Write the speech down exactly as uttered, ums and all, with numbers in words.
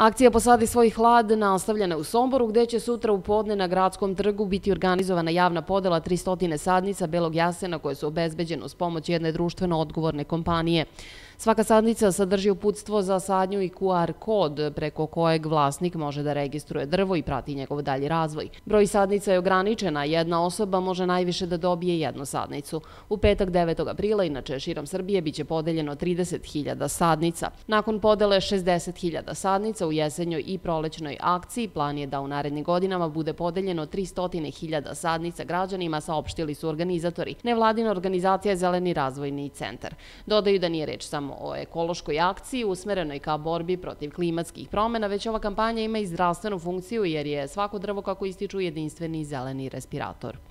Akcija Posadi svoj hlad nastavljena u Somboru, gde će sutra u podne na Gradskom trgu biti organizovana javna podela tristo sadnica belog jasena koje su obezbeđene uz pomoć jedne društveno odgovorne kompanije. Svaka sadnica sadrži uputstvo za sadnju i Q R kod preko kojeg vlasnik može da registruje drvo i prati njegov dalji razvoj. Broj sadnica je ograničen, a jedna osoba može najviše da dobije jednu sadnicu. U petak devetog aprila, inače širom Srbije, biće podeljeno trideset hiljada sadnica. Nakon podele šezdeset hiljada sadnica u jesenjoj i prolećnoj akciji, plan je da u narednim godinama bude podeljeno tristo hiljada sadnica građanima, saopštili su organizatori. Nevladina organizacija Zeleni razvojni centar. Dodaju da nije reč samo o ekološkoj akciji usmerenoj ka borbi protiv klimatskih promjena, već ova kampanja ima i zdravstvenu funkciju jer je svako drvo, kako ističu, jedinstveni zeleni respirator.